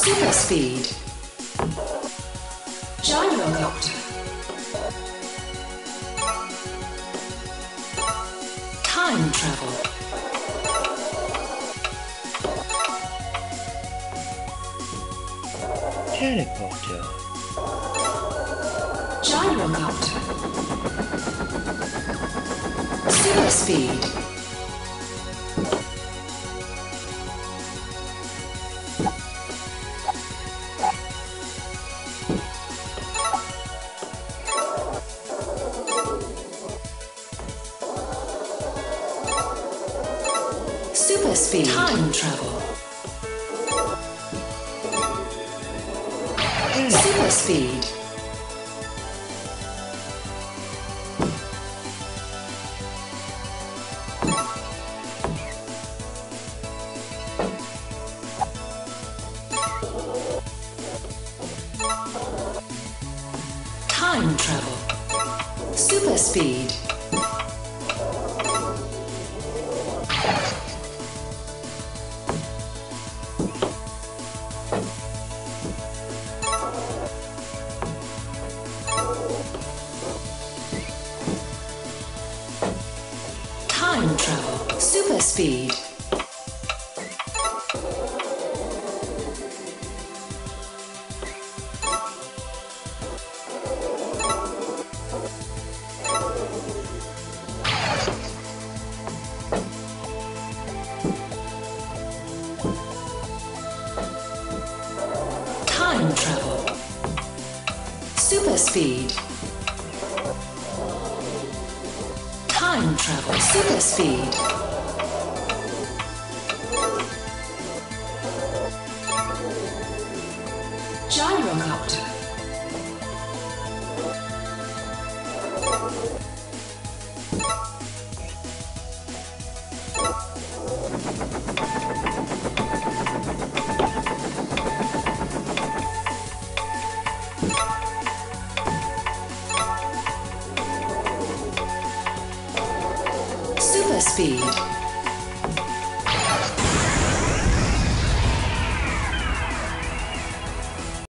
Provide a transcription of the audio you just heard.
Super speed. Gyrocopter. Time travel. Teleporter. Gyrocopter. Super speed. Super speed. Time travel. Super speed. Time travel. Super speed. Time travel. Super speed. Time travel. Super speed. Time travel. Super speed. Gyrocopter. Super speed.